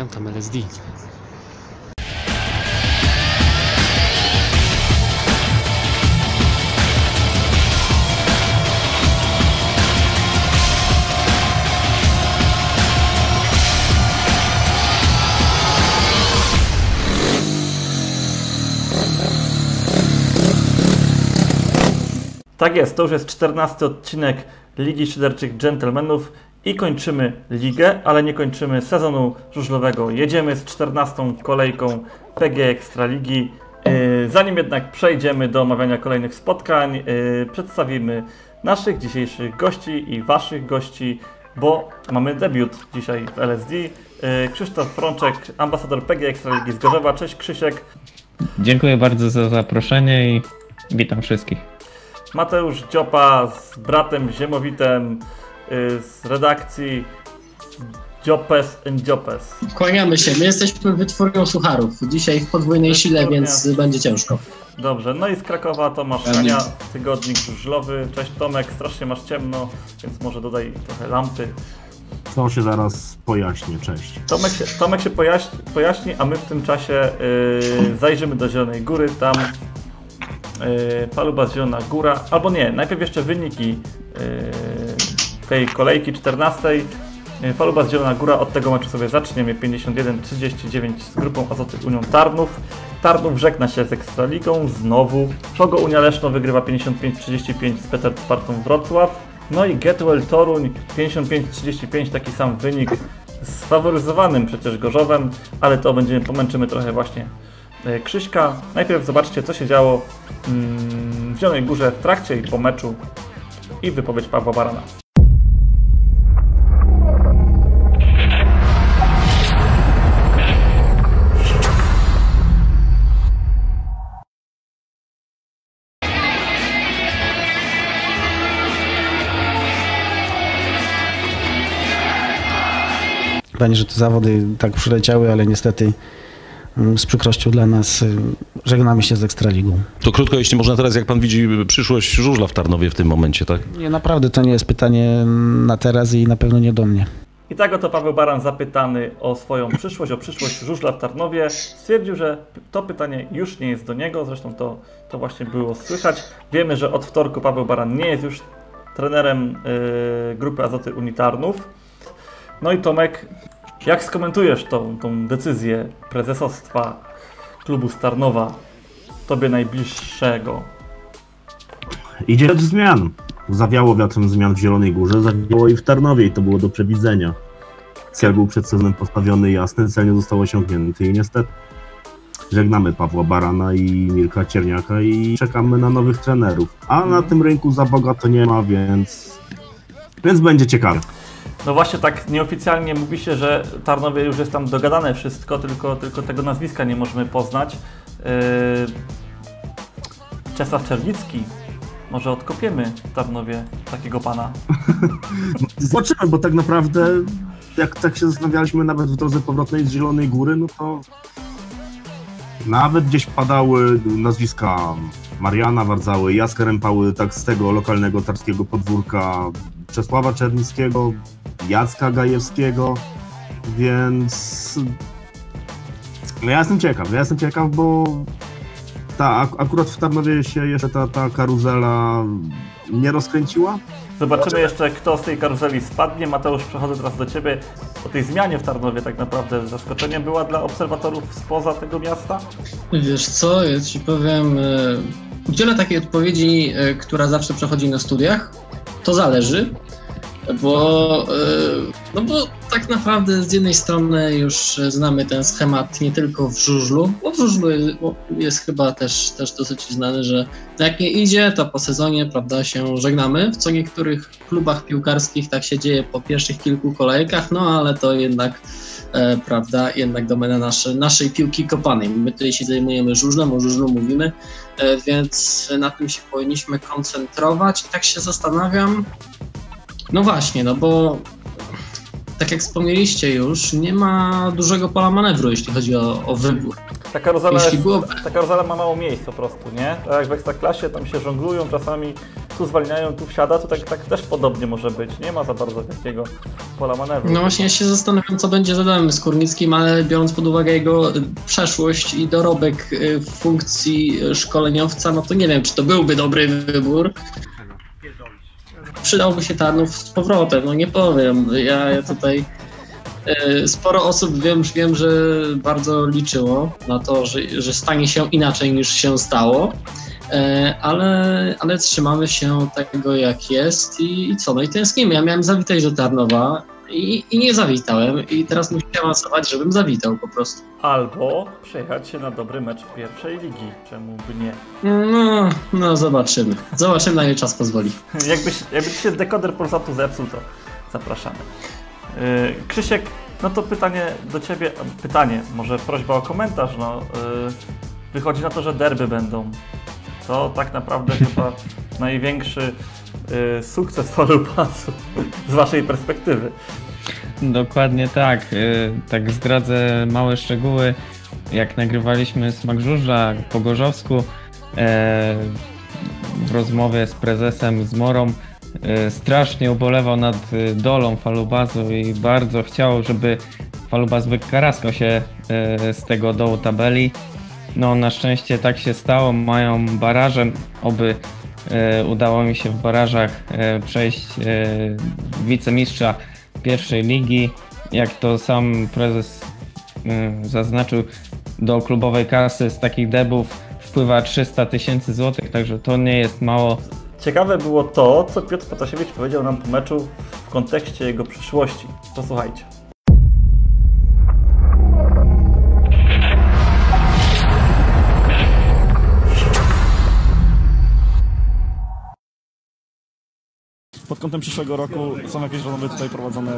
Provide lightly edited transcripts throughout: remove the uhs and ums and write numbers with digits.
Phantom LSD. Tak jest, to już jest 14 odcinek Ligi Szyderczych Dżentelmenów i kończymy ligę, ale nie kończymy sezonu żużlowego. Jedziemy z 14 kolejką PG Ekstraligi. Zanim jednak przejdziemy do omawiania kolejnych spotkań, przedstawimy naszych dzisiejszych gości i waszych gości, bo mamy debiut dzisiaj w LSD. Krzysztof Frączek, ambasador PG Ekstraligi z Gorzowa. Cześć Krzysiek. Dziękuję bardzo za zaproszenie i witam wszystkich. Mateusz Dziopa z bratem Ziemowitem z redakcji Dziopes and Dziopes. Kłaniamy się, my jesteśmy wytwórnią sucharów. Dzisiaj w podwójnej sile, więc będzie ciężko. Dobrze, no i z Krakowa Tomasz Kania, tygodnik żużlowy. Cześć Tomek, strasznie masz ciemno, więc może dodaj trochę lampy. To się zaraz pojaśnię, cześć. Tomek się pojaśni, a my w tym czasie zajrzymy do Zielonej Góry, tam Paluba Zielona Góra, albo nie, najpierw jeszcze wyniki tej kolejki 14. Paluba Zielona Góra, od tego meczu sobie zaczniemy. 51-39 z grupą Azoty Unią Tarnów. Tarnów żegna się z Ekstraligą znowu. Pogo Unia Leszno wygrywa 55-35 z Peter Spartą Wrocław. No i Getwell Toruń 55-35, taki sam wynik z faworyzowanym przecież Gorzowem, ale to pomęczymy trochę właśnie Krzyśka. Najpierw zobaczcie, co się działo w Zielonej Górze w trakcie i po meczu i wypowiedź Pawła Barana. Panie, że te zawody tak przyleciały, ale niestety z przykrością dla nas żegnamy się z Ekstraligą. To krótko, jeśli można teraz, jak pan widzi przyszłość żużla w Tarnowie w tym momencie, tak? Nie, naprawdę to nie jest pytanie na teraz i na pewno nie do mnie. I tak oto Paweł Baran, zapytany o swoją przyszłość, o przyszłość żużla w Tarnowie, stwierdził, że to pytanie już nie jest do niego, zresztą to właśnie było słychać. Wiemy, że od wtorku Paweł Baran nie jest już trenerem grupy Azoty Unii Tarnów. No i Tomek, jak skomentujesz tą decyzję prezesostwa klubu z Tarnowa, tobie najbliższego? Idzie wiatr zmian. Zawiało wiatrem zmian w Zielonej Górze, zawiało i w Tarnowie i to było do przewidzenia. Cel był przed sezonem postawiony jasny, cel nie został osiągnięty i niestety żegnamy Pawła Barana i Mirka Cierniaka i czekamy na nowych trenerów. A na tym rynku za bogato nie ma, więc będzie ciekawe. No właśnie tak nieoficjalnie mówi się, że Tarnowie już jest tam dogadane wszystko, tylko tego nazwiska nie możemy poznać. Czesław Czernicki. Może odkopiemy w Tarnowie takiego pana? Zobaczymy, bo tak naprawdę jak tak się zastanawialiśmy nawet w drodze powrotnej z Zielonej Góry, no to nawet gdzieś padały nazwiska Mariana Wardzały, Jacka Rępały, tak z tego lokalnego tarskiego podwórka, Czesława Czernickiego, Jacka Gajewskiego, więc ja jestem ciekaw, bo akurat w Tarnowie się jeszcze ta karuzela nie rozkręciła. Zobaczymy jeszcze, kto z tej karuzeli spadnie. Mateusz, przechodzę teraz do Ciebie. O tej zmianie w Tarnowie tak naprawdę zaskoczeniem była dla obserwatorów spoza tego miasta? Wiesz co, ja Ci powiem, udzielę takiej odpowiedzi, która zawsze przechodzi na studiach. To zależy, bo tak naprawdę z jednej strony już znamy ten schemat nie tylko w żużlu, bo w żużlu jest chyba też dosyć znany, że jak nie idzie, to po sezonie, prawda, się żegnamy. W co niektórych klubach piłkarskich tak się dzieje po pierwszych kilku kolejkach, no ale to jednak, prawda, jednak domena naszej piłki kopanej. My tutaj się zajmujemy żużlem, o żużlu mówimy, więc na tym się powinniśmy koncentrować. I tak się zastanawiam, no właśnie, no bo tak jak wspomnieliście już, nie ma dużego pola manewru, jeśli chodzi o wybór. Ta karuzela ma mało miejsc po prostu, nie? Tak jak w Ekstraklasie, tam się żonglują, czasami tu zwalniają, tu wsiada, to tak też podobnie może być. Nie ma za bardzo takiego pola manewru. No właśnie, ja się zastanawiam, co będzie z Adamem Skórnickim, ale biorąc pod uwagę jego przeszłość i dorobek w funkcji szkoleniowca, no to nie wiem, czy to byłby dobry wybór. Przydałby się Tarnów z powrotem, no nie powiem. Ja tutaj sporo osób wiem, że bardzo liczyło na to, że stanie się inaczej niż się stało, ale trzymamy się tego jak jest i co, no i tęsknimy. Ja miałem zawitać do Tarnowa i nie zawitałem i teraz muszę awansować, żebym zawitał po prostu. Albo przejechać się na dobry mecz pierwszej ligi, czemu by nie? No zobaczymy. Zobaczymy, na ile czas pozwoli. Jakby się dekoder Polsatu zepsuł, to zapraszamy. Krzysiek, no to pytanie do Ciebie, może prośba o komentarz, wychodzi na to, że derby będą. To tak naprawdę chyba największy sukces Falubasu z Waszej perspektywy. Dokładnie tak. Tak zdradzę małe szczegóły. Jak nagrywaliśmy Smak Żużla po Gorzowsku w rozmowie z prezesem Zmorą, strasznie ubolewał nad dolą Falubasu i bardzo chciał, żeby Falubas wykaraskał się z tego dołu tabeli. No na szczęście tak się stało, mają baraże, oby udało mi się w barażach przejść wicemistrza pierwszej ligi. Jak to sam prezes zaznaczył, do klubowej kasy z takich debów wpływa 300 000 złotych, także to nie jest mało. Ciekawe było to, co Piotr Potasiewicz powiedział nam po meczu w kontekście jego przyszłości. Posłuchajcie. Pod kątem przyszłego roku są jakieś rozmowy tutaj prowadzone?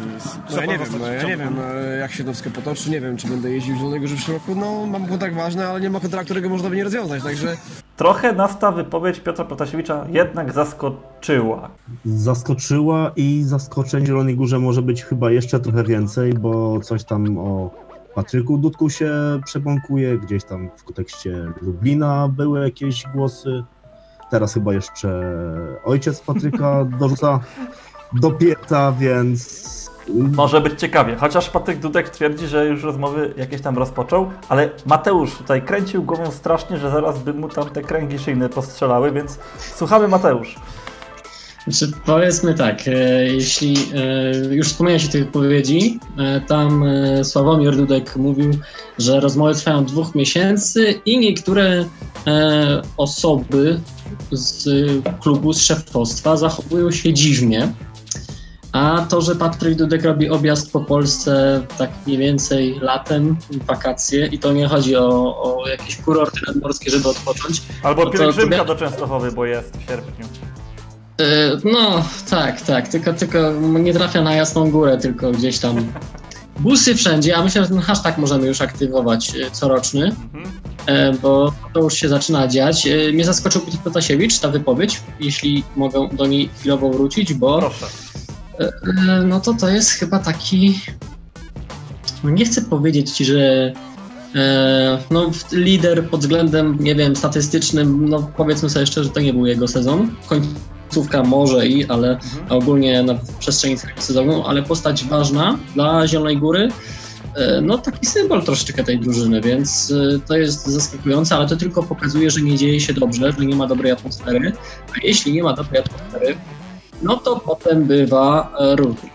Ja nie wiem, jak się to wszystko potoczy, nie wiem, czy będę jeździł w Zielonej Górze w przyszłym roku. No, mam kontakt ważny, ale nie ma kontaktu, którego można by nie rozwiązać, także... Trochę nas ta wypowiedź Piotra Potasiewicza jednak zaskoczyła. Zaskoczyła i zaskoczeń w Zielonej Górze może być chyba jeszcze trochę więcej, bo coś tam o Patryku Dudku się przebąkuje, gdzieś tam w kontekście Lublina były jakieś głosy. Teraz chyba jeszcze ojciec Patryka dorzuca do pięta, więc... Może być ciekawie, chociaż Patryk Dudek twierdzi, że już rozmowy jakieś tam rozpoczął, ale Mateusz tutaj kręcił głową strasznie, że zaraz by mu tam te kręgi szyjne postrzelały, więc słuchamy, Mateusz. Znaczy, powiedzmy tak, jeśli już wspomniałeś o tej wypowiedzi, tam Sławomir Dudek mówił, że rozmowy trwają 2 miesięcy i niektóre osoby z klubu, z szefostwa zachowują się dziwnie. A to, że Patryk Dudek robi objazd po Polsce tak mniej więcej latem, wakacje, i to nie chodzi o jakieś kurorty nadmorskie, żeby odpocząć. Albo pielgrzymka do Częstochowy, bo jest w sierpniu. No, tak, tylko nie trafia na Jasną Górę, tylko gdzieś tam busy wszędzie, a myślę, że ten hashtag możemy już aktywować coroczny, bo to już się zaczyna dziać. Mnie zaskoczył Piotr Potasiewicz, ta wypowiedź, jeśli mogę do niej chwilowo wrócić, bo Proszę. No to jest chyba taki, no nie chcę powiedzieć ci, że no lider pod względem, nie wiem, statystycznym, no powiedzmy sobie szczerze, że to nie był jego sezon. Końcówka może ale ogólnie na przestrzeni całego sezonu, ale postać ważna dla Zielonej Góry, no taki symbol troszeczkę tej drużyny, więc to jest zaskakujące, ale to tylko pokazuje, że nie dzieje się dobrze, że nie ma dobrej atmosfery, a jeśli nie ma dobrej atmosfery, no to potem bywa różnie.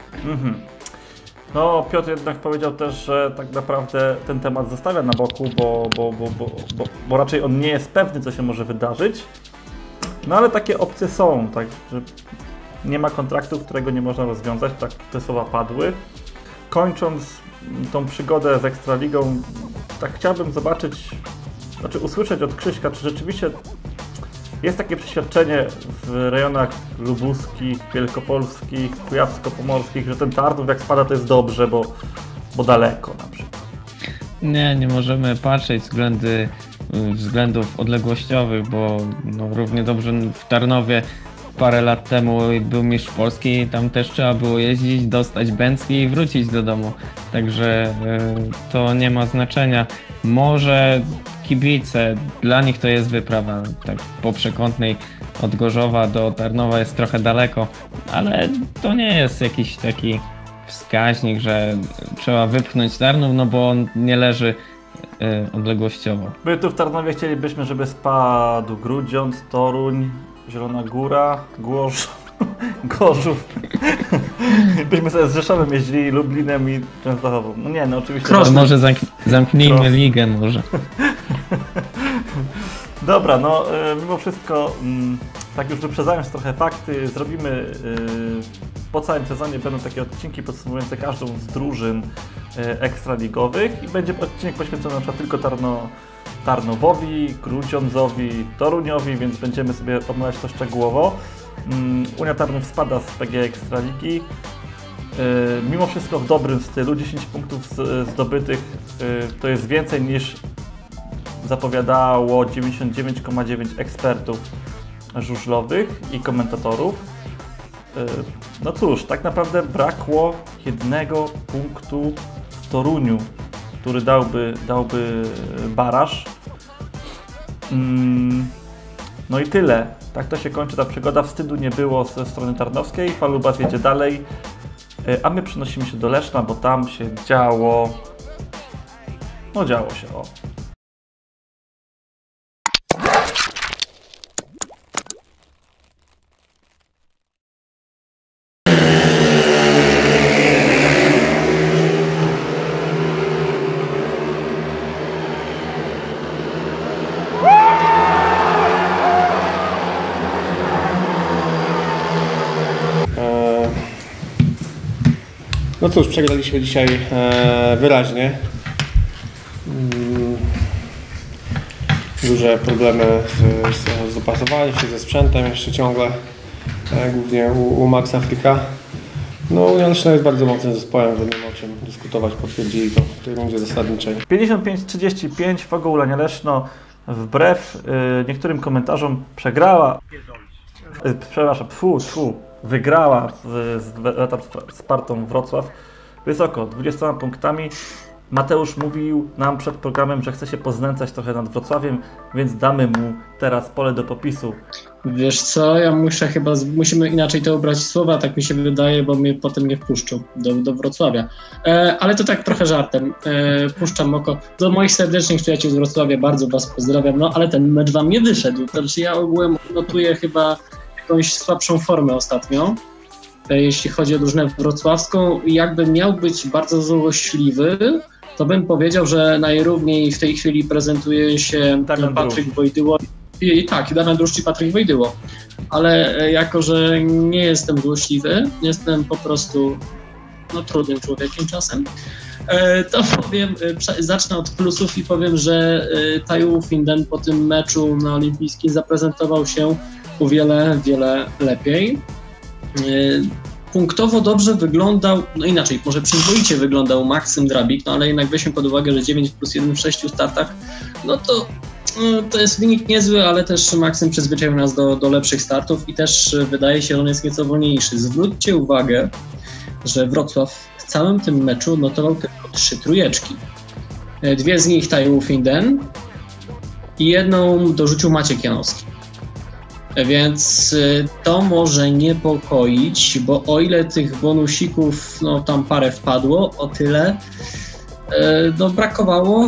No, Piotr jednak powiedział też, że tak naprawdę ten temat zostawia na boku, bo raczej on nie jest pewny, co się może wydarzyć. No ale takie opcje są, tak, że nie ma kontraktu, którego nie można rozwiązać, tak te słowa padły. Kończąc tą przygodę z Ekstraligą, tak chciałbym usłyszeć od Krzyśka, czy rzeczywiście jest takie przeświadczenie w rejonach lubuskich, wielkopolskich, kujawsko-pomorskich, że ten Tarnów jak spada to jest dobrze, bo daleko na przykład. Nie możemy patrzeć względów odległościowych, bo no, równie dobrze w Tarnowie parę lat temu był mistrz Polski i tam też trzeba było jeździć, dostać bęcki i wrócić do domu. Także to nie ma znaczenia. może kibice, dla nich to jest wyprawa tak po przekątnej od Gorzowa do Tarnowa jest trochę daleko, ale to nie jest jakiś taki wskaźnik, że trzeba wypchnąć Tarnów, no bo on nie leży odległościowo. My tu w Tarnowie chcielibyśmy, żeby spadł Grudziądz, Toruń, Zielona Góra, Gorzów. Byśmy sobie z Rzeszowem jeździli, Lublinem i Częstochową. No nie, no oczywiście. To może zamknijmy ligę może. Dobra, no mimo wszystko, tak już wyprzedzając trochę fakty, zrobimy po całym sezonie będą takie odcinki podsumowujące każdą z drużyn ekstraligowych i będzie odcinek poświęcony na przykład tylko Tarnowowi, Grudziądzowi, Toruniowi, więc będziemy sobie omawiać to szczegółowo. Unia Tarnów spada z PG Ekstraligi. Mimo wszystko w dobrym stylu, 10 punktów zdobytych to jest więcej niż zapowiadało 99,9 ekspertów żużlowych i komentatorów. No cóż, tak naprawdę brakło jednego punktu w Toruniu, który dałby baraż. No i tyle. Tak to się kończy ta przygoda. Wstydu nie było ze strony tarnowskiej. Falubas jedzie dalej, a my przenosimy się do Leszna, bo tam się działo. No działo się, o. No cóż, przegraliśmy dzisiaj wyraźnie. Duże problemy z dopasowaniem się, ze sprzętem jeszcze ciągle, głównie u Maxa Fricka. No Unia Leszna jest bardzo mocnym zespołem, że nie ma o czym dyskutować, potwierdzili to w tej rundzie zasadniczej. 55-35 Fogo Ulania Leszno wbrew niektórym komentarzom przegrała. Przepraszam, wygrała z Spartą Wrocław wysoko, 20 punktami. Mateusz mówił nam przed programem, że chce się poznęcać trochę nad Wrocławiem, więc damy mu teraz pole do popisu. Wiesz co, ja musimy inaczej to ubrać słowa, tak mi się wydaje, bo mnie potem nie wpuszczą do Wrocławia. Ale to tak trochę żartem, puszczam oko. Do moich serdecznych przyjaciół z Wrocławia bardzo was pozdrawiam, no ale ten mecz wam nie wyszedł, znaczy ja ogółem notuję chyba jakąś słabszą formę ostatnio, jeśli chodzi o drużynę wrocławską. Jakbym miał być bardzo złośliwy, to bym powiedział, że najrówniej w tej chwili prezentuje się Patryk Wojdyło. Tak, Damian Druszcz i Patryk Wojdyło. Ale jako, że nie jestem złośliwy, jestem po prostu trudnym człowiekiem czasem, to powiem, zacznę od plusów i powiem, że Taiwu Finden po tym meczu na olimpijskim zaprezentował się o wiele lepiej. Punktowo dobrze wyglądał, no inaczej, może przyzwoicie wyglądał Maksym Drabik, no ale jednak weźmy pod uwagę, że 9+1 w 6 startach, no to jest wynik niezły, ale też Maksym przyzwyczaił nas do lepszych startów i też wydaje się, że on jest nieco wolniejszy. Zwróćcie uwagę, że Wrocław w całym tym meczu notował tylko 3 trójeczki. 2 z nich Taiwu Finden i jedną dorzucił Maciek Janowski. Więc to może niepokoić, bo o ile tych bonusików tam parę wpadło, o tyle brakowało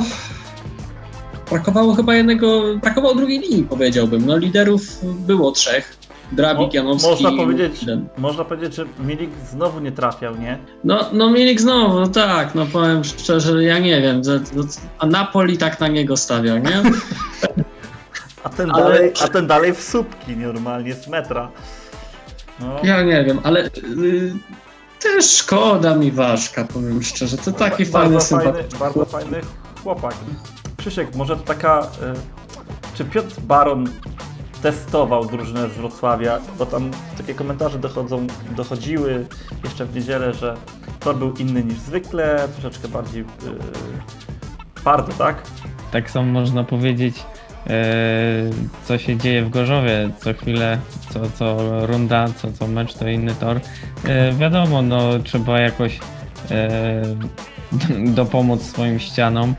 chyba brakowało drugiej linii, powiedziałbym. Liderów było 3. Drabik, Janowski Można powiedzieć, że Milik znowu nie trafiał, nie? No Milik znowu, tak, powiem szczerze, ja nie wiem, a Napoli tak na niego stawiał, nie? A ten dalej w słupki normalnie z metra. No. Ja nie wiem, ale też szkoda mi Waszka, powiem szczerze. To taki fajny, sympatyczny. Bardzo fajny chłopak. Krzysiek, może to taka... czy Piotr Baron testował drużynę z Wrocławia? Bo tam takie komentarze dochodziły jeszcze w niedzielę, że tor był inny niż zwykle, troszeczkę bardziej twardy, tak? Tak samo można powiedzieć, co się dzieje w Gorzowie, co chwilę, co runda, co mecz to inny tor. Wiadomo, trzeba jakoś dopomóc swoim ścianom.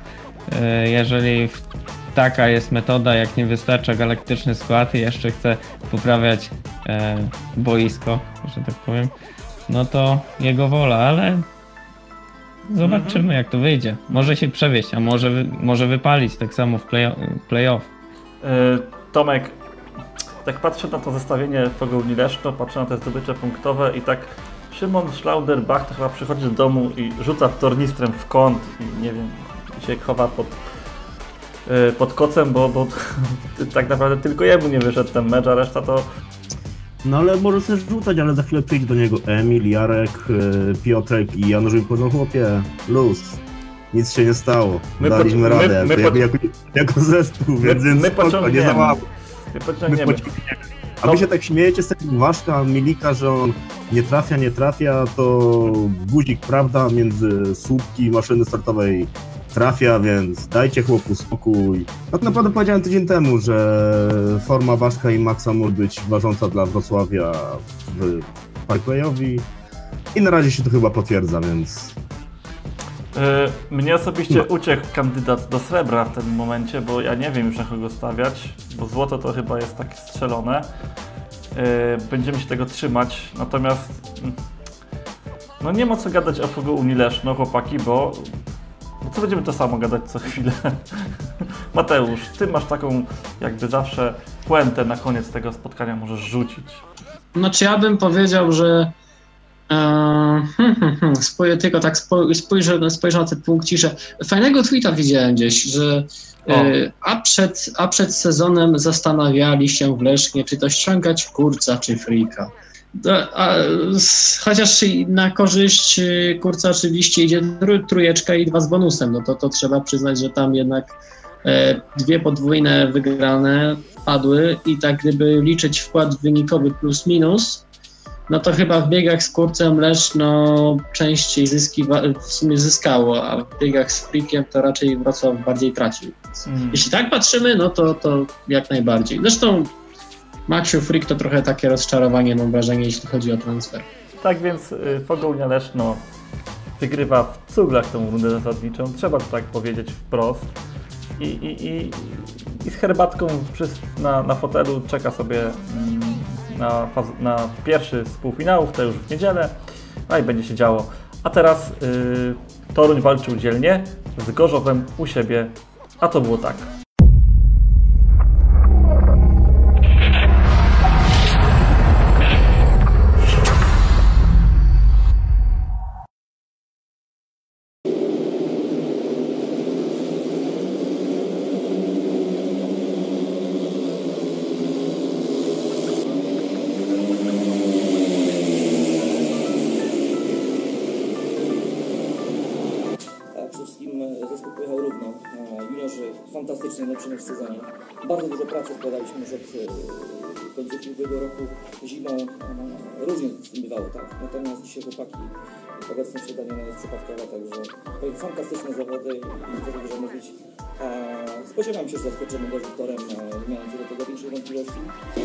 jeżeli taka jest metoda, jak nie wystarcza galaktyczny skład i jeszcze chce poprawiać boisko, że tak powiem, no to jego wola, ale zobaczymy jak to wyjdzie. Może się przewieźć, a może wypalić tak samo w playoff. Tomek, tak patrzę na to zestawienie Pogoń Leszno, patrzę na te zdobycze punktowe i tak Szymon Schlauderbach to chyba przychodzi do domu i rzuca tornistrem w kąt i nie wiem, się chowa pod kocem, bo tak naprawdę tylko jemu nie wyszedł ten mecz, a reszta to... No ale może też rzucać, ale za chwilę przyjdzie do niego Emil, Jarek, Piotrek i Janusz i powiedzą, chłopie, luz, nic się nie stało, daliśmy radę, jako zespół, więc spoko, nie załamuj. A wy się tak śmiejecie z takiego Waszka, Milika, że on nie trafia, to guzik, prawda, między słupki maszyny startowej trafia, więc dajcie chłopu spokój. Tak naprawdę powiedziałem tydzień temu, że forma Waszka i Maxa może być ważąca dla Wrocławia w Parkwayowi i na razie się to chyba potwierdza, więc... Mnie osobiście uciekł kandydat do srebra w tym momencie, bo ja nie wiem już na kogo stawiać, bo złoto to chyba jest tak strzelone. Będziemy się tego trzymać, natomiast no nie ma co gadać o Pogoń Leszno, chłopaki, bo co będziemy to samo gadać co chwilę. Mateusz, ty masz taką jakby zawsze puentę na koniec tego spotkania możesz rzucić. Znaczy ja bym powiedział, że tylko tak spojrzę na te punkcisze. Fajnego tweeta widziałem gdzieś, że a przed sezonem zastanawiali się w Lesznie, czy to ściągać Kurca czy Frika. Chociaż na korzyść Kurca oczywiście idzie trójeczka i 2 z bonusem, no to trzeba przyznać, że tam jednak 2 podwójne wygrane padły i tak gdyby liczyć wkład wynikowy plus minus, no to chyba w biegach z Kurcem Leszno częściej w sumie zyskało, a w biegach z Frikiem to raczej Wrocław bardziej tracił. Jeśli tak patrzymy, no to jak najbardziej. Zresztą Maxiu Frik to trochę takie rozczarowanie, mam wrażenie, jeśli chodzi o transfer. Tak więc Pogoń Leszno wygrywa w cuglach tą rundę zasadniczą, trzeba to tak powiedzieć wprost. I z herbatką na fotelu czeka sobie na pierwszy z półfinałów, to już w niedzielę, no i będzie się działo. A teraz Toruń walczył dzielnie z Gorzowem u siebie, a to było tak. Fantastycznie najlepszy mecz w sezonie. Bardzo dużo pracy wkładaliśmy już od końcówki ubiegłego roku. Zimą różnie z tym bywało, tak? Natomiast dzisiaj chłopaki obecność przedania jest przypadkowa, także fantastyczne zawody i co tu dużo mówić. Spodziewam się, że zaskoczymy go Wiktorem, nie mam co do tego większej wątpliwości.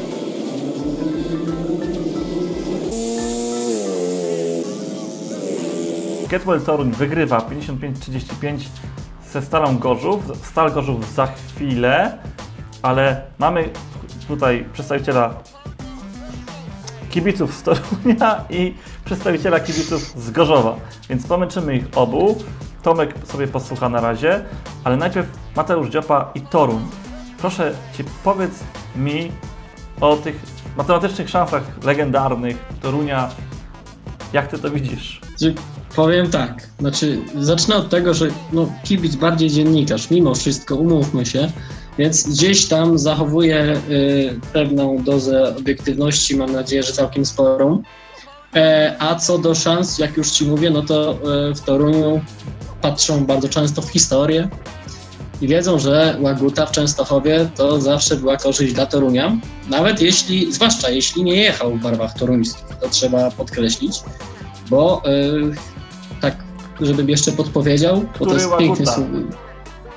Getwell Toruń wygrywa 55-35 ze Stalą Gorzów. Stal Gorzów za chwilę, ale mamy tutaj przedstawiciela kibiców z Torunia i przedstawiciela kibiców z Gorzowa, więc pomęczymy ich obu. Tomek sobie posłucha na razie, ale najpierw Mateusz Dziopa i Toruń. Proszę Cię, powiedz mi o tych matematycznych szansach legendarnych Torunia. Jak Ty to widzisz? Powiem tak, znaczy zacznę od tego, że kibic bardziej dziennikarz, mimo wszystko, umówmy się, więc gdzieś tam zachowuje pewną dozę obiektywności, mam nadzieję, że całkiem sporą. A co do szans, jak już Ci mówię, no to w Toruniu patrzą bardzo często w historię i wiedzą, że Łaguta w Częstochowie to zawsze była korzyść dla Torunia, nawet zwłaszcza jeśli nie jechał w barwach toruńskich, to trzeba podkreślić, bo tak, żebym jeszcze podpowiedział, bo to jest piękne słowo.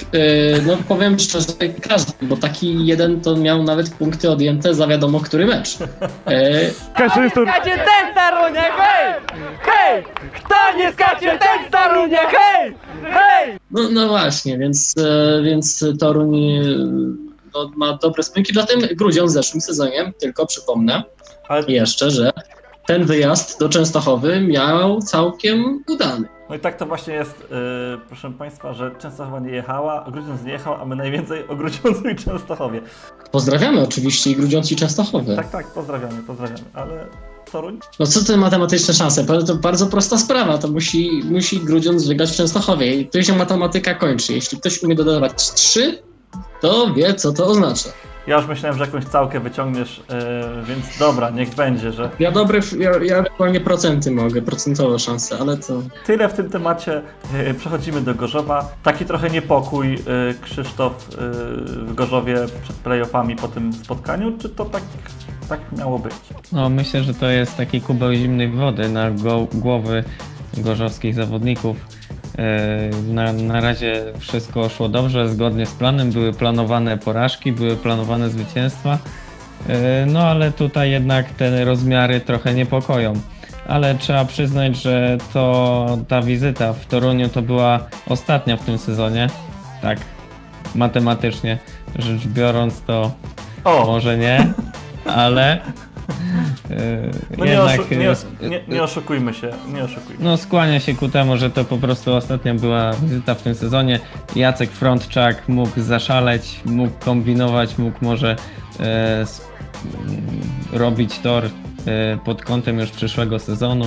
no powiem szczerze, każdy, bo taki jeden to miał nawet punkty odjęte za wiadomo który mecz. Każdy jest to... Skacze ten starunie, hej! Hej! Kto nie skacze ten starunie, hej! Hej! No właśnie, więc Toruń no, ma dobre spółki, zatem Grudziądz w zeszłym sezonie, tylko przypomnę jeszcze, że ten wyjazd do Częstochowy miał całkiem udany. No i tak to właśnie jest, proszę Państwa, że Częstochowa nie jechała, Grudziądz nie jechał, a my najwięcej o Grudziądzu i Częstochowie. Pozdrawiamy oczywiście i Grudziądz i Częstochowę. Tak, pozdrawiamy, ale Toruń? No co te matematyczne szanse? To bardzo prosta sprawa, to musi Grudziądz wygrać w Częstochowie i tu się matematyka kończy. Jeśli ktoś umie dodawać 3, to wie co to oznacza. Ja już myślałem, że jakąś całkę wyciągniesz, więc dobra, niech będzie, że... Ja ewentualnie procenty mogę, procentowe szanse, ale to... Tyle w tym temacie. Przechodzimy do Gorzowa. Taki trochę niepokój, Krzysztof, w Gorzowie przed playoffami po tym spotkaniu, czy to tak miało być? No myślę, że to jest taki kubeł zimnej wody na głowy gorzowskich zawodników. Na razie wszystko szło dobrze, zgodnie z planem, były planowane porażki, były planowane zwycięstwa, no ale tutaj jednak te rozmiary trochę niepokoją. Ale trzeba przyznać, że ta wizyta w Toruniu to była ostatnia w tym sezonie, tak matematycznie rzecz biorąc to może nie, ale... No nie oszukujmy się, No skłania się ku temu, że to po prostu ostatnia była wizyta w tym sezonie. Jacek Frontczak mógł zaszaleć, mógł kombinować, mógł może robić tor pod kątem już przyszłego sezonu.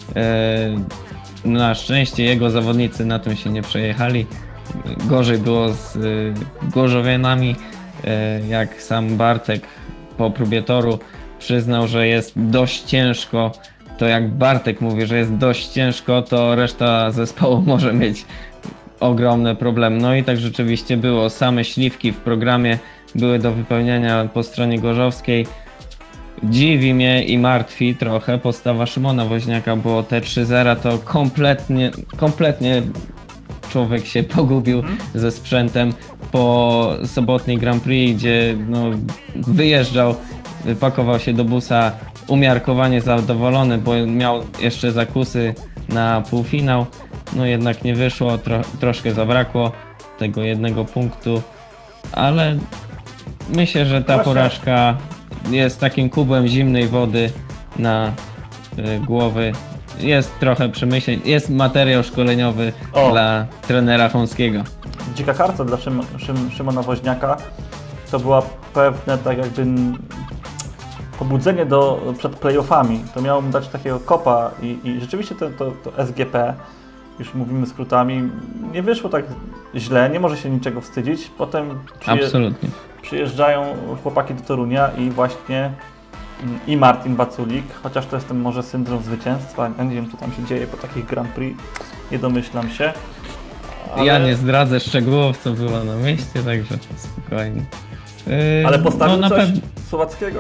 Na szczęście jego zawodnicy na tym się nie przejechali. Gorzej było z gorzowianami, jak sam Bartek po próbie toru przyznał, że jest dość ciężko, to jak Bartek mówi, że jest dość ciężko, to reszta zespołu może mieć ogromne problemy. No i tak rzeczywiście było. Same śliwki w programie były do wypełniania po stronie gorzowskiej. Dziwi mnie i martwi trochę postawa Szymona Woźniaka, bo te 3-0 to kompletnie człowiek się pogubił ze sprzętem po sobotniej Grand Prix, gdzie wyjeżdżał, pakował się do busa umiarkowanie zadowolony, bo miał jeszcze zakusy na półfinał. No jednak nie wyszło, troszkę zabrakło tego jednego punktu, ale myślę, że ta porażka jest takim kubłem zimnej wody na głowy. Jest trochę przemyśleń, jest materiał szkoleniowy dla trenera Chomskiego. Dzika karta dla Szymona Woźniaka to była pewne tak jakby pobudzenie przed playoffami. To miało mu dać takiego kopa i rzeczywiście to SGP, już mówimy skrótami, nie wyszło tak źle, nie może się niczego wstydzić. Potem absolutnie przyjeżdżają chłopaki do Torunia i właśnie i Martin Baculik, chociaż to jest ten może syndrom zwycięstwa, ja nie wiem co tam się dzieje po takich Grand Prix, nie domyślam się. Ale... Ja nie zdradzę szczegółów, co było na mieście, także spokojnie. Ale postawił coś Słowackiego?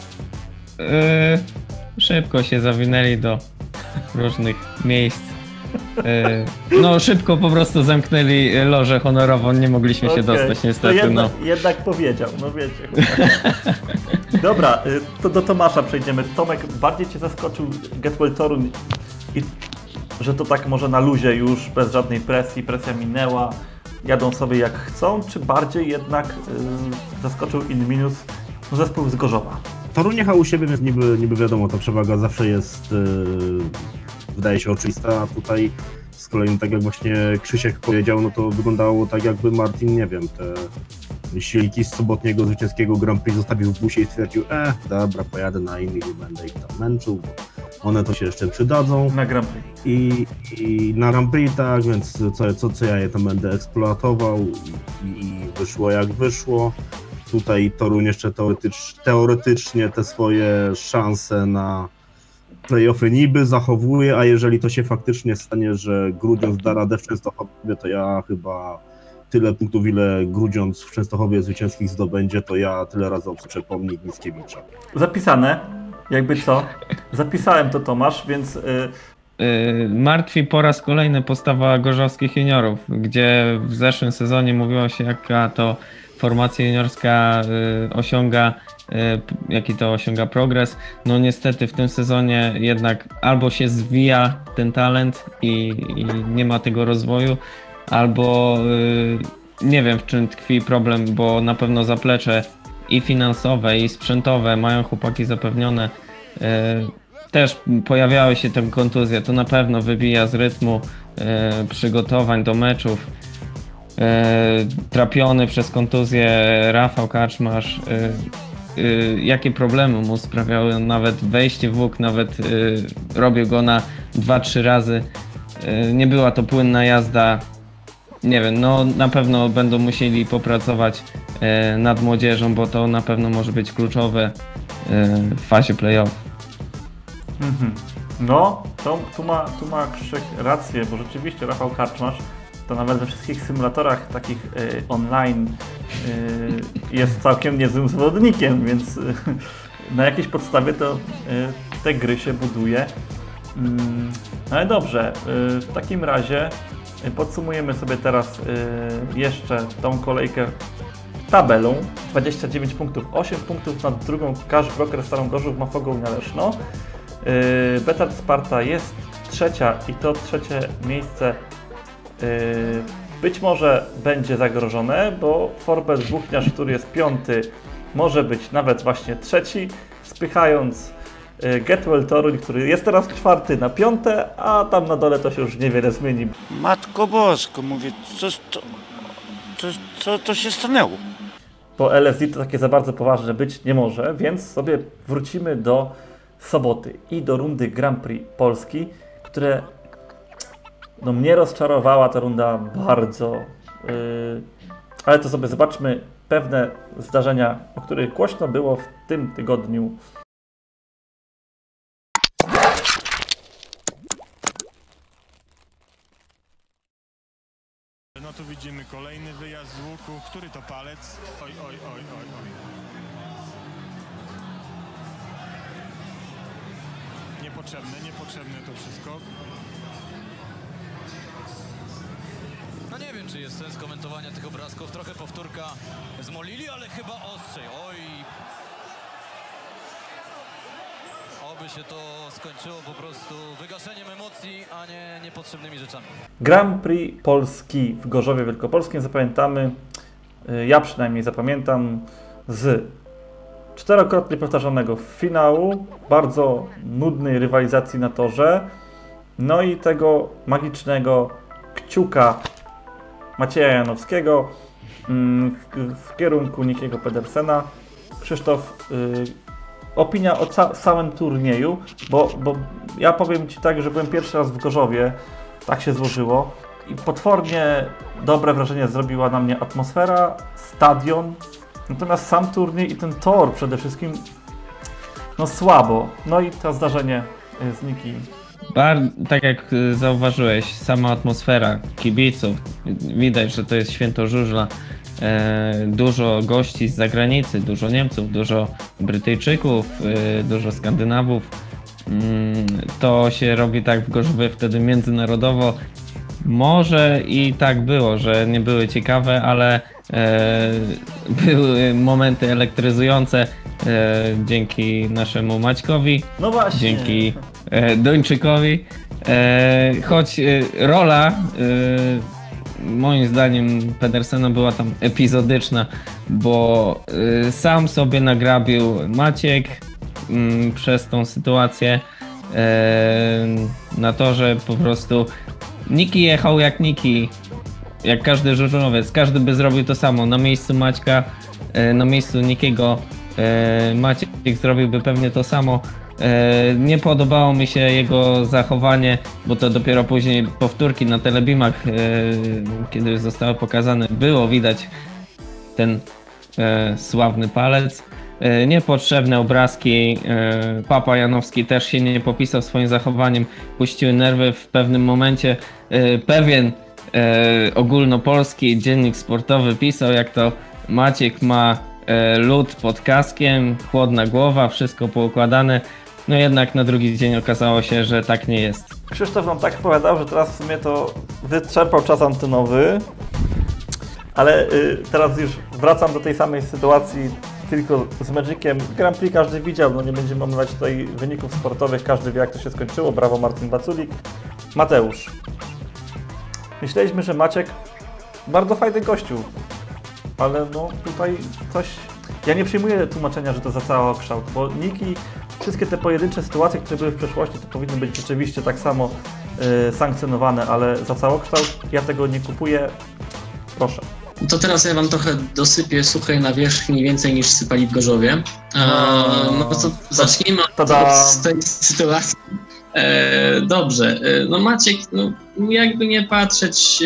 Szybko się zawinęli do różnych miejsc. No szybko po prostu zamknęli lożę honorową, nie mogliśmy się dostać niestety. To jednak powiedział, no wiecie. Dobra, to do Tomasza przejdziemy. Tomek, bardziej Cię zaskoczył Get Well Toruń i że to tak może na luzie już, bez żadnej presji, presja minęła, jadą sobie jak chcą, czy bardziej jednak zaskoczył Inminus zespół z Gorzowa? Toruń jechał u siebie, więc niby wiadomo, ta przewaga zawsze jest, wydaje się oczywista, a tutaj z kolei, tak jak właśnie Krzysiek powiedział, no to wyglądało tak jakby Martin, nie wiem, te silniki z sobotniego zwycięskiego Grand Prix zostawił w busie i stwierdził, dobra, pojadę na innych i będę ich tam męczył, bo one to się jeszcze przydadzą. Na Grand Prix. I na Grand Prix, tak, więc co ja je tam będę eksploatował i wyszło jak wyszło. Tutaj Toruń jeszcze teoretycznie te swoje szanse na play-offy niby zachowuje, a jeżeli to się faktycznie stanie, że Grudziądz da radę w Częstochowie, to ja chyba tyle punktów, ile Grudziądz w Częstochowie zwycięskich zdobędzie, to ja tyle razy obsłużę pomnik Mickiewicza. Zapisane, jakby co. Zapisałem to, Tomasz, więc martwi po raz kolejny postawa gorzowskich juniorów, gdzie w zeszłym sezonie mówiło się, jaka to formacja juniorska osiąga, jaki to osiąga progres. No niestety w tym sezonie jednak albo się zwija ten talent i nie ma tego rozwoju, albo nie wiem, w czym tkwi problem, bo na pewno zaplecze i finansowe, i sprzętowe mają chłopaki zapewnione. Też pojawiały się te kontuzje, to na pewno wybija z rytmu przygotowań do meczów. Trapiony przez kontuzję Rafał Kaczmarz, jakie problemy mu sprawiały, nawet wejście w łuk, nawet robił go na 2-3 razy. Nie była to płynna jazda. Nie wiem, no na pewno będą musieli popracować nad młodzieżą, bo to na pewno może być kluczowe w fazie play-off. No, tu ma Krzysiek rację, bo rzeczywiście Rafał Kaczmarz to nawet we wszystkich symulatorach takich online jest całkiem niezłym zawodnikiem, więc na jakiejś podstawie to te gry się buduje. Ale dobrze, w takim razie podsumujemy sobie teraz jeszcze tą kolejkę tabelą. 29 punktów, 8 punktów nad drugą Cash Broker Starą Gorzów, Mafogą i Leszno. Betard Sparta jest trzecia i to trzecie miejsce być może będzie zagrożone, bo Forbes Włókniarz, który jest piąty, może być nawet właśnie trzeci, spychając Getwell Toruń, który jest teraz czwarty na piąte, a tam na dole to się już niewiele zmieni. Matko Bosko, mówię, co to się stanęło? Bo LSD to takie za bardzo poważne być nie może, więc sobie wrócimy do soboty i do rundy Grand Prix Polski, które no mnie rozczarowała ta runda bardzo, ale to sobie zobaczmy pewne zdarzenia, o których głośno było w tym tygodniu. No tu widzimy kolejny wyjazd z łuku. Który to palec? Oj. Niepotrzebne to wszystko. No nie wiem, czy jest sens komentowania tych obrazków. Trochę powtórka z Molili, ale chyba ostrzej. Oj. Oby się to skończyło po prostu wygaszeniem emocji, a nie niepotrzebnymi rzeczami. Grand Prix Polski w Gorzowie Wielkopolskim zapamiętamy, ja przynajmniej zapamiętam, z czterokrotnie powtarzanego finału, bardzo nudnej rywalizacji na torze, no i tego magicznego kciuka Macieja Janowskiego w kierunku Nikiego Pedersena. Krzysztof, opinia o całym turnieju, bo ja powiem Ci tak, że byłem pierwszy raz w Gorzowie, tak się złożyło i potwornie dobre wrażenie zrobiła na mnie atmosfera, stadion, natomiast sam turniej i ten tor przede wszystkim, no słabo. No i to zdarzenie z Niki. Tak jak zauważyłeś, sama atmosfera kibiców, widać, że to jest święto żużla. Dużo gości z zagranicy, dużo Niemców, dużo Brytyjczyków, dużo Skandynawów. To się robi tak w Gorzowie wtedy międzynarodowo. Może i tak było, że nie były ciekawe, ale były momenty elektryzujące dzięki naszemu Maćkowi, no właśnie, dzięki Duńczykowi. Choć rola moim zdaniem Pedersena była tam epizodyczna, bo sam sobie nagrabił Maciek przez tą sytuację na to, że po prostu Niki jechał jak Niki, jak każdy żużlowiec, każdy by zrobił to samo. Na miejscu Maćka, na miejscu Nikiego Maciek zrobiłby pewnie to samo. Nie podobało mi się jego zachowanie, bo to dopiero później powtórki na telebimach, kiedy już zostały pokazane, było widać ten sławny palec. Niepotrzebne obrazki, Papa Janowski też się nie popisał swoim zachowaniem, puściły nerwy w pewnym momencie. Pewien ogólnopolski dziennik sportowy pisał, jak to Maciek ma lód pod kaskiem, chłodna głowa, wszystko poukładane. No jednak na drugi dzień okazało się, że tak nie jest. Krzysztof nam tak opowiadał, że teraz w sumie to wyczerpał czas antenowy, ale teraz już wracam do tej samej sytuacji, tylko z Magiciem. Grand Prix każdy widział, no nie będziemy omawiać tutaj wyników sportowych, każdy wie jak to się skończyło. Brawo Marcin Waculik. Mateusz. Myśleliśmy, że Maciek bardzo fajny gościu, ale no tutaj coś... Ja nie przyjmuję tłumaczenia, że to za całokształt, bo Niki, wszystkie te pojedyncze sytuacje, które były w przeszłości, to powinny być rzeczywiście tak samo sankcjonowane, ale za całokształt ja tego nie kupuję. Proszę. To teraz ja wam trochę dosypię suchej nawierzchni więcej niż sypali w Gorzowie. No to zacznijmy z tej sytuacji. Dobrze, no Maciek, no jakby nie patrzeć,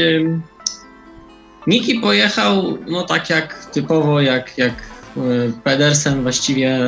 Niki pojechał, no tak jak typowo, jak Pedersen właściwie,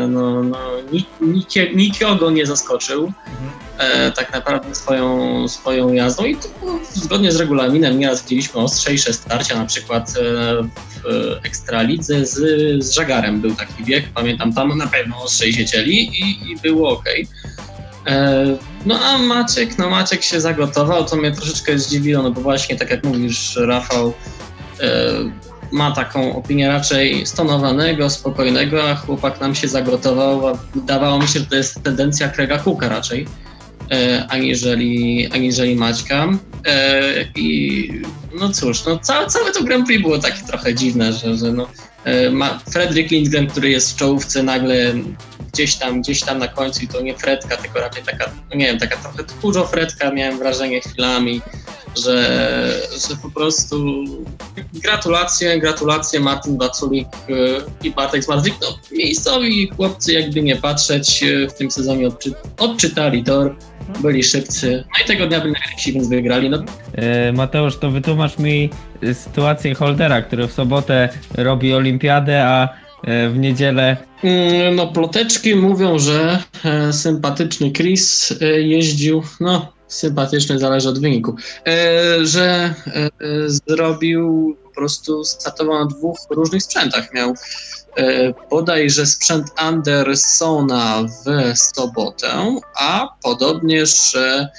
nikogo nie zaskoczył tak naprawdę swoją jazdą i to zgodnie z regulaminem nieraz widzieliśmy ostrzejsze starcia, na przykład w Ekstralidze z Żagarem był taki bieg, pamiętam, tam na pewno ostrzej się cieli i było ok. No a Maciek się zagotował, to mnie troszeczkę zdziwiło, no bo właśnie tak jak mówisz, Rafał, ma taką opinię raczej stonowanego, spokojnego, a chłopak nam się zagotował, a wydawało mi się, że to jest tendencja Craiga Cooka raczej, aniżeli Maćka. I no cóż, no całe to Grand Prix było takie trochę dziwne, że Fredrik Lindgren, który jest w czołówce, nagle gdzieś tam na końcu i to nie Fredka, tylko raczej taka, no nie wiem, taka trochę tchórzo Fredka, miałem wrażenie chwilami, że po prostu gratulacje Martin Waculik i Bartek Zmarzyk. No, miejscowi chłopcy, jakby nie patrzeć, w tym sezonie odczytali tor, byli szybcy, no i tego dnia byli najlepsi, więc wygrali. No. Mateusz, to wytłumacz mi sytuację Holdera, który w sobotę robi olimpiadę, a w niedzielę... No ploteczki mówią, że sympatyczny Chris jeździł, no sympatyczny, zależy od wyniku, że zrobił, po prostu startował na 2 różnych sprzętach. Miał bodajże sprzęt Andersona w sobotę, a podobnież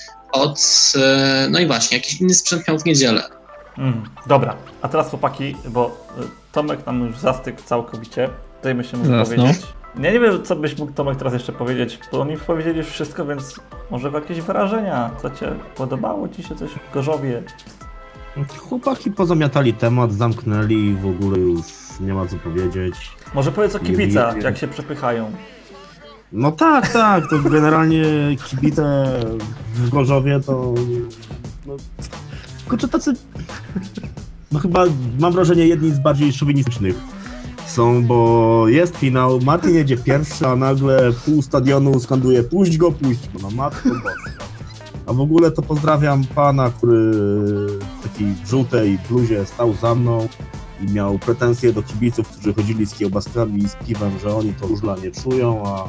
no i właśnie, jakiś inny sprzęt miał w niedzielę. Dobra, a teraz chłopaki, bo Tomek nam już zastygł całkowicie, tutaj my się mógł powiedzieć. Ja nie wiem, co byś mógł, Tomek, teraz jeszcze powiedzieć, bo oni powiedzieli już wszystko, więc może jakieś wrażenia, co cię podobało ci się coś w Gorzowie? Chłopaki pozamiatali temat, zamknęli i w ogóle już nie ma co powiedzieć. Może powiedz o kibicach, jak się przepychają. No tak, to generalnie kibice w Gorzowie to... No, kurczę, tacy... No chyba mam wrażenie jedni z bardziej szowinistycznych są, bo jest finał, Martin jedzie pierwszy, a nagle pół stadionu skanduje puść go, no matko boska. A w ogóle to pozdrawiam pana, który w takiej żółtej bluzie stał za mną i miał pretensje do kibiców, którzy chodzili z kiełbaskami i z piwem, że oni to żużla nie czują, a...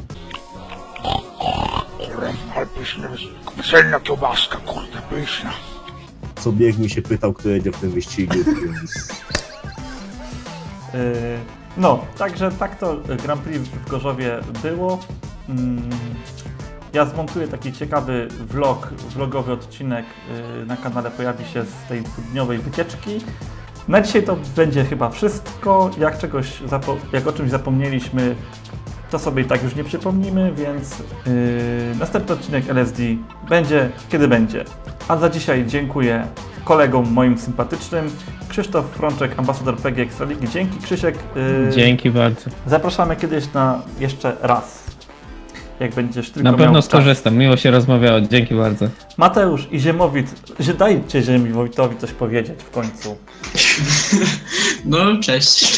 Pyszna kiełbaska, kurde, pyszna. Co bieg mi się pytał, kto jedzie w tym wyścigu, więc... No, także tak to Grand Prix w Gorzowie było. Ja zmontuję taki ciekawy vlogowy odcinek, na kanale pojawi się z tej dwudniowej wycieczki. Na dzisiaj to będzie chyba wszystko. Jak o czymś zapomnieliśmy, to sobie i tak już nie przypomnimy, więc następny odcinek LSD będzie, kiedy będzie. A za dzisiaj dziękuję kolegom moim sympatycznym. Krzysztof Frączek, ambasador PG Ekstraligi. Dzięki, Krzysiek. Dzięki bardzo. Zapraszamy kiedyś na jeszcze raz. Jak będziesz tylko na pewno miał skorzystam, miło się rozmawiało. Dzięki bardzo. Mateusz i Ziemowit, dajcie Ziemowitowi coś powiedzieć w końcu. No, cześć.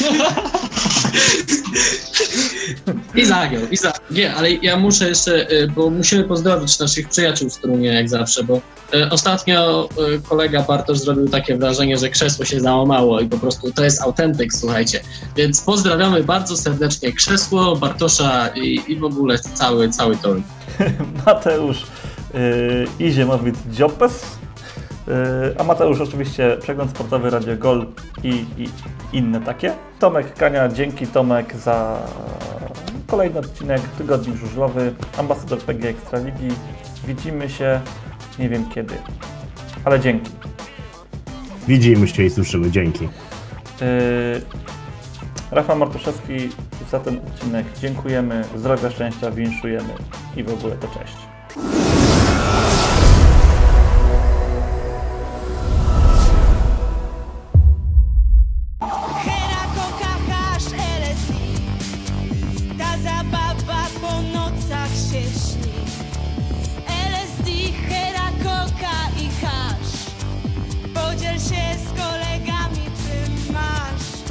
I zagiął. Nie, ale ja muszę jeszcze, bo musimy pozdrowić naszych przyjaciół z Torunia, jak zawsze, bo ostatnio kolega Bartosz zrobił takie wrażenie, że krzesło się załamało i po prostu to jest autentyk, słuchajcie. Więc pozdrawiamy bardzo serdecznie Krzesło, Bartosza i w ogóle cały Toruń. Mateusz i Ziemowit Dziopes. A Mateusz oczywiście przegląd sportowy Radio Gol i inne takie. Tomek Kania, dzięki Tomek za kolejny odcinek Tygodnik Żużlowy, ambasador PG Ekstraligi. Widzimy się, nie wiem kiedy, ale dzięki. Widzimy się i słyszymy, dzięki. Rafał Martuszewski za ten odcinek dziękujemy, zdrowia, szczęścia, winszujemy i w ogóle to cześć.